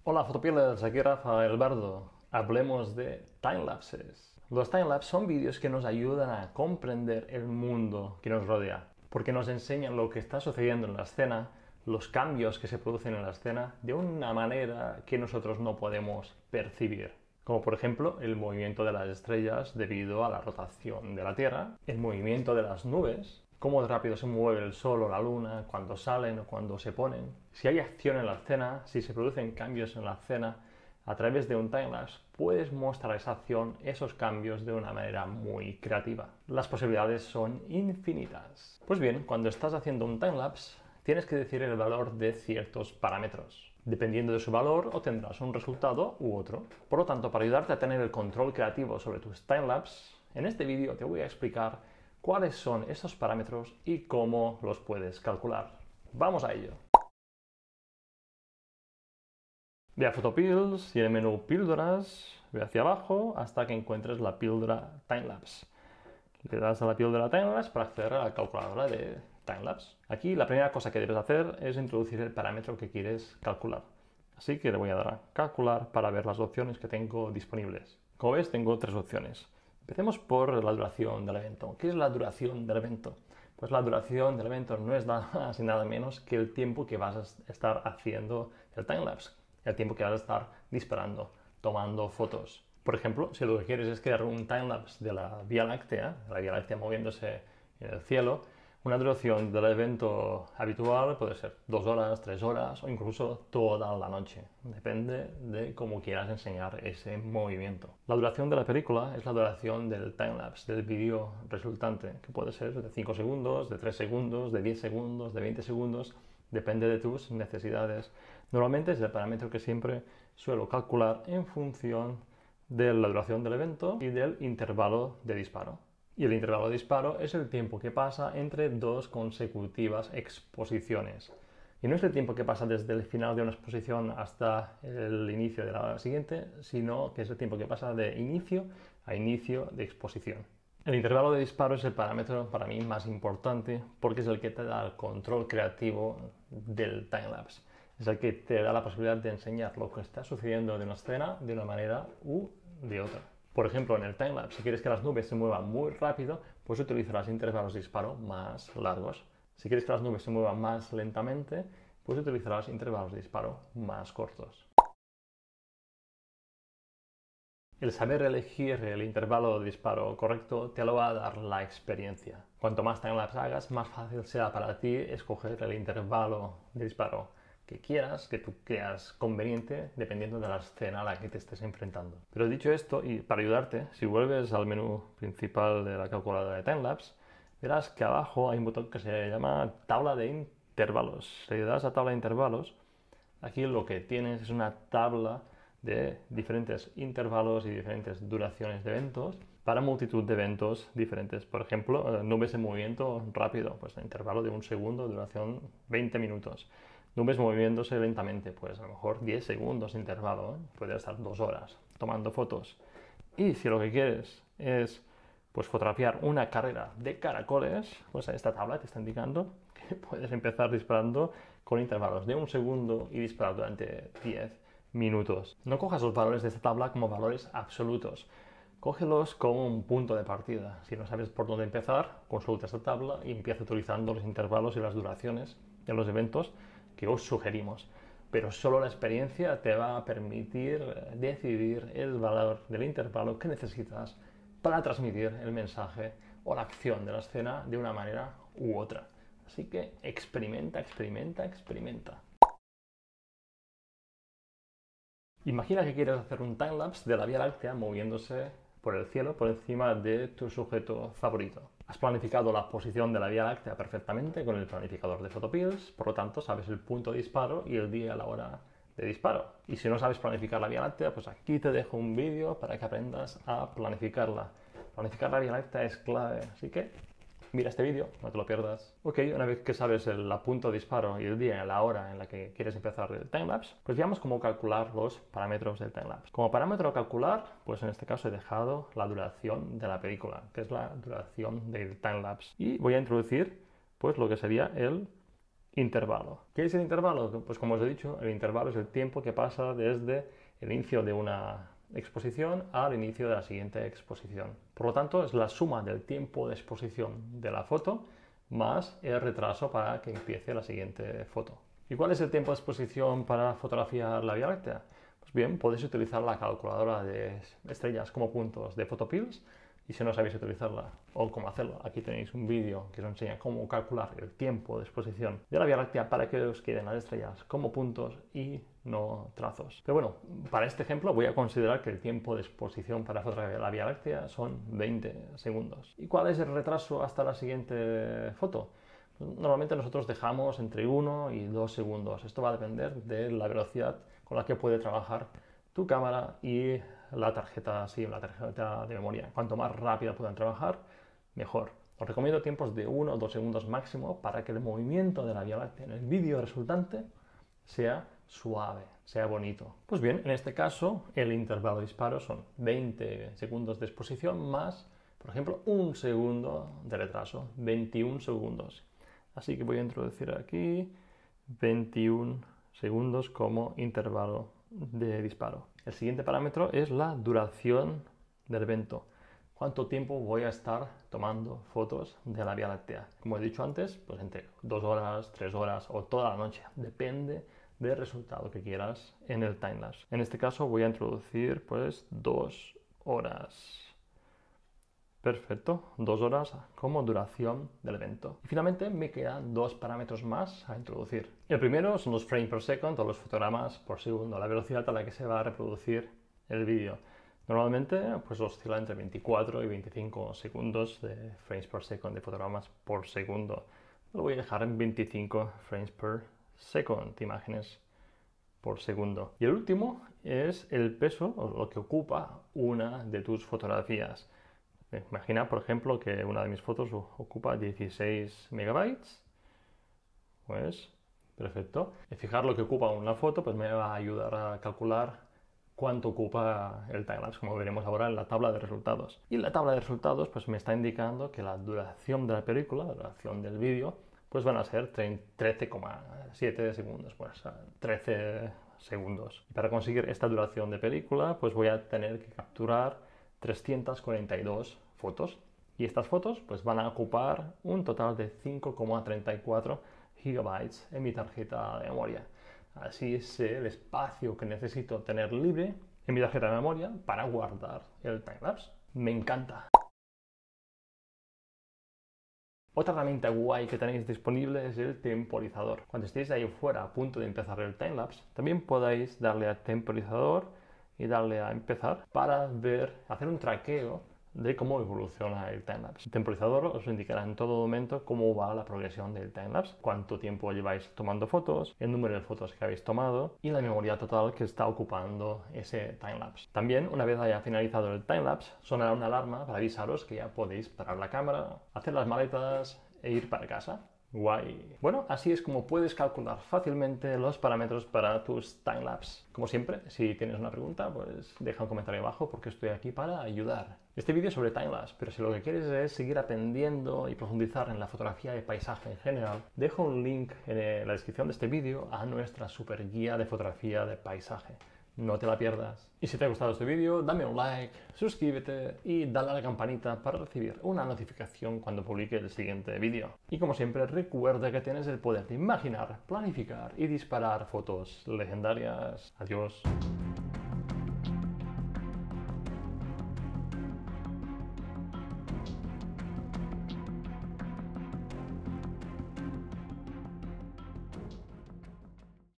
Hola fotopielers, aquí Rafael Bardo. Hablemos de timelapses. Los timelapses son vídeos que nos ayudan a comprender el mundo que nos rodea, porque nos enseñan lo que está sucediendo en la escena, los cambios que se producen en la escena, de una manera que nosotros no podemos percibir. Como por ejemplo el movimiento de las estrellas debido a la rotación de la Tierra, el movimiento de las nubes, cómo rápido se mueve el sol o la luna, cuando salen o cuando se ponen. Si hay acción en la escena, si se producen cambios en la escena, a través de un timelapse puedes mostrar esa acción, esos cambios de una manera muy creativa. Las posibilidades son infinitas. Pues bien, cuando estás haciendo un timelapse, tienes que decir el valor de ciertos parámetros. Dependiendo de su valor, obtendrás un resultado u otro. Por lo tanto, para ayudarte a tener el control creativo sobre tus timelapse, en este vídeo te voy a explicar cuáles son esos parámetros y cómo los puedes calcular. ¡Vamos a ello! Ve a Photopills y en el menú Píldoras, ve hacia abajo hasta que encuentres la píldora Timelapse. Le das a la píldora Timelapse para acceder a la calculadora de Timelapse. Aquí la primera cosa que debes hacer es introducir el parámetro que quieres calcular. Así que le voy a dar a calcular para ver las opciones que tengo disponibles. Como ves, tengo tres opciones. Empecemos por la duración del evento. ¿Qué es la duración del evento? Pues la duración del evento no es nada más y nada menos que el tiempo que vas a estar haciendo el timelapse, el tiempo que vas a estar disparando, tomando fotos. Por ejemplo, si lo que quieres es crear un timelapse de la Vía Láctea moviéndose en el cielo, una duración del evento habitual puede ser 2 horas, 3 horas o incluso toda la noche. Depende de cómo quieras enseñar ese movimiento. La duración de la película es la duración del timelapse, del vídeo resultante, que puede ser de 5 segundos, de 3 segundos, de 10 segundos, de 20 segundos. Depende de tus necesidades. Normalmente es el parámetro que siempre suelo calcular en función de la duración del evento y del intervalo de disparo. Y el intervalo de disparo es el tiempo que pasa entre dos consecutivas exposiciones. Y no es el tiempo que pasa desde el final de una exposición hasta el inicio de la siguiente, sino que es el tiempo que pasa de inicio a inicio de exposición. El intervalo de disparo es el parámetro para mí más importante porque es el que te da el control creativo del timelapse. Es el que te da la posibilidad de enseñar lo que está sucediendo en una escena de una manera u de otra. Por ejemplo, en el timelapse, si quieres que las nubes se muevan muy rápido, pues utilizarás intervalos de disparo más largos. Si quieres que las nubes se muevan más lentamente, pues utilizarás intervalos de disparo más cortos. El saber elegir el intervalo de disparo correcto te lo va a dar la experiencia. Cuanto más timelapse hagas, más fácil será para ti escoger el intervalo de disparo que quieras, que tú creas conveniente, dependiendo de la escena a la que te estés enfrentando. Pero dicho esto, y para ayudarte, si vuelves al menú principal de la calculadora de timelapse, verás que abajo hay un botón que se llama tabla de intervalos. Si le das a tabla de intervalos, aquí lo que tienes es una tabla de diferentes intervalos y diferentes duraciones de eventos para multitud de eventos diferentes. Por ejemplo, nubes en movimiento rápido, pues intervalo de 1 segundo, duración 20 minutos. Nubes moviéndose lentamente, pues a lo mejor 10 segundos de intervalo, puede estar 2 horas tomando fotos. Y si lo que quieres es pues fotografiar una carrera de caracoles, pues esta tabla te está indicando que puedes empezar disparando con intervalos de 1 segundo y disparar durante 10 minutos. No cojas los valores de esta tabla como valores absolutos. Cógelos como un punto de partida. Si no sabes por dónde empezar, consulta esta tabla y empieza utilizando los intervalos y las duraciones de los eventos que os sugerimos. Pero solo la experiencia te va a permitir decidir el valor del intervalo que necesitas para transmitir el mensaje o la acción de la escena de una manera u otra. Así que experimenta, experimenta, experimenta. Imagina que quieres hacer un timelapse de la Vía Láctea moviéndose por el cielo por encima de tu sujeto favorito. Has planificado la posición de la Vía Láctea perfectamente con el planificador de Photopills, por lo tanto sabes el punto de disparo y el día y la hora de disparo. Y si no sabes planificar la Vía Láctea, pues aquí te dejo un vídeo para que aprendas a planificarla. Planificar la Vía Láctea es clave, así que mira este vídeo, no te lo pierdas. Ok, una vez que sabes el punto de disparo y el día y la hora en la que quieres empezar el timelapse, pues veamos cómo calcular los parámetros del timelapse. Como parámetro a calcular, pues en este caso he dejado la duración de la película, que es la duración del timelapse. Y voy a introducir pues lo que sería el intervalo. ¿Qué es el intervalo? Pues como os he dicho, el intervalo es el tiempo que pasa desde el inicio de una exposición al inicio de la siguiente exposición. Por lo tanto, es la suma del tiempo de exposición de la foto más el retraso para que empiece la siguiente foto. ¿Y cuál es el tiempo de exposición para fotografiar la Vía Láctea? Pues bien, podéis utilizar la calculadora de estrellas como puntos de Photopills. Y si no sabéis utilizarla o cómo hacerlo, aquí tenéis un vídeo que os enseña cómo calcular el tiempo de exposición de la Vía Láctea para que os queden las estrellas como puntos y no trazos. Pero bueno, para este ejemplo voy a considerar que el tiempo de exposición para fotografiar la Vía Láctea son 20 segundos. ¿Y cuál es el retraso hasta la siguiente foto? Normalmente nosotros dejamos entre 1 y 2 segundos. Esto va a depender de la velocidad con la que puede trabajar tu cámara y la tarjeta de memoria. Cuanto más rápida puedan trabajar, mejor. Os recomiendo tiempos de 1 o 2 segundos máximo para que el movimiento de la Vía Láctea en el vídeo resultante sea suave, sea bonito. Pues bien, en este caso el intervalo de disparo son 20 segundos de exposición más, por ejemplo, 1 segundo de retraso, 21 segundos. Así que voy a introducir aquí 21 segundos como intervalo de disparo. El siguiente parámetro es la duración del evento. ¿Cuánto tiempo voy a estar tomando fotos de la Vía Láctea? Como he dicho antes, pues entre 2 horas, 3 horas o toda la noche. Depende del resultado que quieras en el timelapse. En este caso voy a introducir pues 2 horas. Perfecto, 2 horas como duración del evento. Y finalmente me quedan 2 parámetros más a introducir. El primero son los frames per second o los fotogramas por segundo, la velocidad a la que se va a reproducir el vídeo. Normalmente pues oscila entre 24 y 25 segundos de frames per second, de fotogramas por segundo. Lo voy a dejar en 25 frames per second, imágenes por segundo. Y el último es el peso o lo que ocupa una de tus fotografías. Imagina, por ejemplo, que una de mis fotos ocupa 16 megabytes. Pues, perfecto. Y fijar lo que ocupa una foto, pues me va a ayudar a calcular cuánto ocupa el timelapse, como veremos ahora en la tabla de resultados. Y la tabla de resultados, pues me está indicando que la duración de la película, la duración del vídeo, pues van a ser 13,7 segundos, pues 13 segundos. Para conseguir esta duración de película, pues voy a tener que capturar 342 fotos. Y estas fotos pues van a ocupar un total de 5,34 gigabytes en mi tarjeta de memoria. Así sé el espacio que necesito tener libre en mi tarjeta de memoria para guardar el timelapse. Me encanta. Otra herramienta guay que tenéis disponible es el temporizador. Cuando estéis ahí fuera a punto de empezar el timelapse, también podéis darle a temporizador y darle a empezar para hacer un traqueo de cómo evoluciona el timelapse. El temporizador os indicará en todo momento cómo va la progresión del timelapse, cuánto tiempo lleváis tomando fotos, el número de fotos que habéis tomado y la memoria total que está ocupando ese timelapse. También, una vez haya finalizado el timelapse, sonará una alarma para avisaros que ya podéis parar la cámara, hacer las maletas e ir para casa. Guay. Bueno, así es como puedes calcular fácilmente los parámetros para tus timelapse. Como siempre, si tienes una pregunta, pues deja un comentario abajo porque estoy aquí para ayudar. Este vídeo es sobre timelapse, pero si lo que quieres es seguir aprendiendo y profundizar en la fotografía de paisaje en general, dejo un link en la descripción de este vídeo a nuestra super guía de fotografía de paisaje. No te la pierdas. Y si te ha gustado este vídeo, dame un like, suscríbete y dale a la campanita para recibir una notificación cuando publique el siguiente vídeo. Y como siempre, recuerda que tienes el poder de imaginar, planificar y disparar fotos legendarias. Adiós.